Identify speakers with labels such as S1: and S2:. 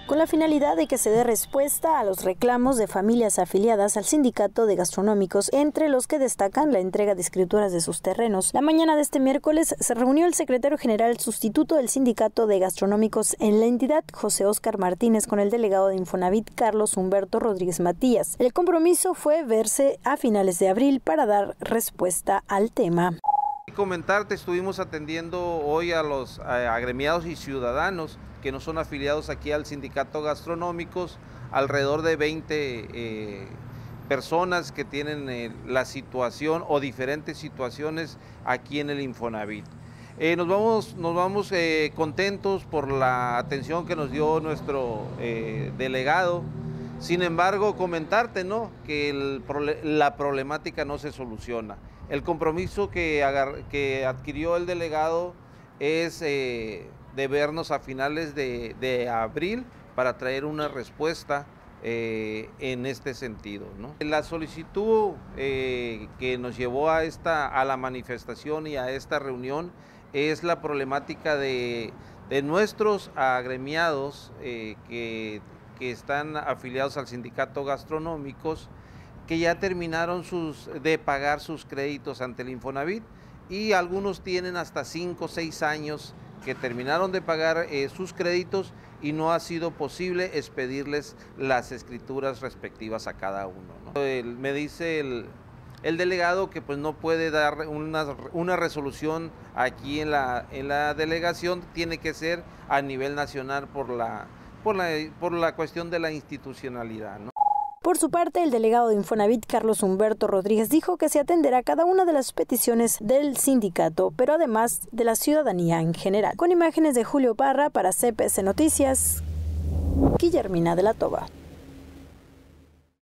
S1: con la finalidad de que se dé respuesta a los reclamos de familias afiliadas al Sindicato de Gastronómicos, entre los que destacan la entrega de escrituras de sus terrenos. La mañana de este miércoles se reunió el secretario general sustituto del Sindicato de Gastronómicos en la entidad, José Óscar Martínez, con el delegado de Infonavit, Carlos Humberto Rodríguez Matías. El compromiso fue verse a finales de abril para dar respuesta al tema.
S2: Comentarte, estuvimos atendiendo hoy a los agremiados y ciudadanos que no son afiliados aquí al Sindicato Gastronómicos, alrededor de 20 personas que tienen la situación o diferentes situaciones aquí en el Infonavit. Nos vamos contentos por la atención que nos dio nuestro delegado. Sin embargo, comentarte, ¿no?, que la problemática no se soluciona. El compromiso que adquirió el delegado es de vernos a finales de abril para traer una respuesta en este sentido, ¿no? La solicitud que nos llevó a la manifestación y a esta reunión es la problemática de nuestros agremiados que están afiliados al Sindicato Gastronómicos, que ya terminaron de pagar sus créditos ante el Infonavit, y algunos tienen hasta 5 o 6 años que terminaron de pagar sus créditos y no ha sido posible expedirles las escrituras respectivas a cada uno, ¿no? Me dice el delegado que pues no puede dar una resolución aquí en la delegación, tiene que ser a nivel nacional por la cuestión de la institucionalidad, ¿no?
S1: Por su parte, el delegado de Infonavit, Carlos Humberto Rodríguez, dijo que se atenderá cada una de las peticiones del sindicato, pero además de la ciudadanía en general. Con imágenes de Julio Parra para CPS Noticias, Guillermina de la Toba.